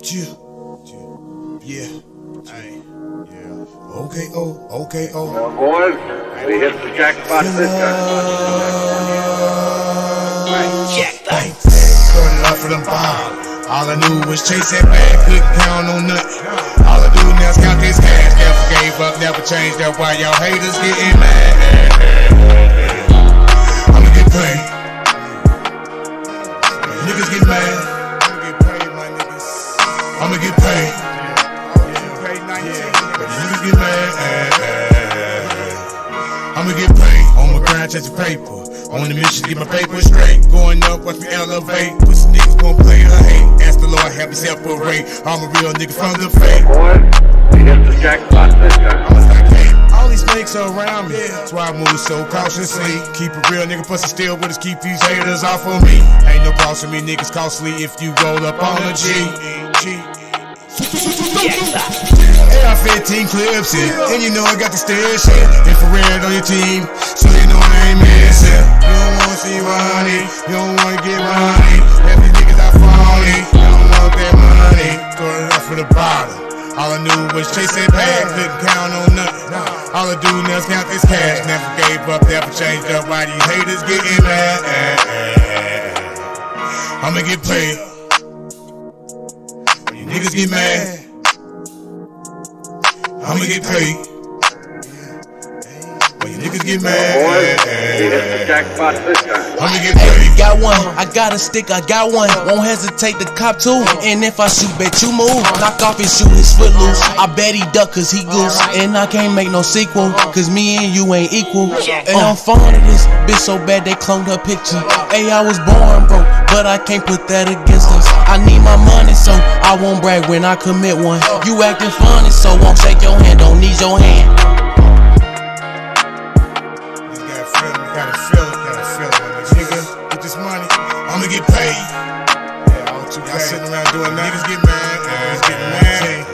Yeah. Okay, oh. Well, boys, we hit the jackpot this time. Started off with a bomb. All I knew was chase that bag, couldn't count on nothing. All I do now is count this cash. Never gave up, never changed up. Why y'all haters getting mad? I'ma get paid. Niggas get mad. I'ma get paid. Niggas get mad. I'ma get paid. On my grind, chasing paper. On the mission, get my paper straight. Going up, watch me elevate. Pussy niggas won't play or hate. Ask the Lord, have me separate. I'm a real nigga from the fake. Boys, we hit the jackpot this time. All these snakes are around me, that's why I move so cautiously. Keep a real nigga pussy still with us, keep these haters off of me. Ain't no crossing me, niggas costly if you roll up on a G. AR-15 clips it, and you know I got the stare shit. Infrared on your team, so you know I ain't missing. You don't wanna see money, you don't wanna get money. Half these niggas are phony, you don't want that money. Started off with a bottle. All I knew was chase that bag, couldn't count on nothing. All I do now is count this cash. Never gave up, never changed up. Why these haters getting mad? I'ma get paid. You niggas get mad. I'ma get paid. When you niggas get mad. Boys, we hit the jackpot this time. I'ma get paid. Got one, I got a stick, I got one. Won't hesitate to cop two. And if I shoot, bet you move. Knock off his shoe, his foot loose. I bet he duck cause he goose. And I can't make no sequel, cause me and you ain't equal. And I'm fond of this bitch so bad they cloned her picture. Hey, I was born broke, but I can't put that against us. I need my money, so I won't brag when I commit one. You acting funny, so won't shake your hand, don't need your hand. Gotta feel it, nigga. Get this money, I'ma get paid. Y'all sitting around doing that. Niggas get mad,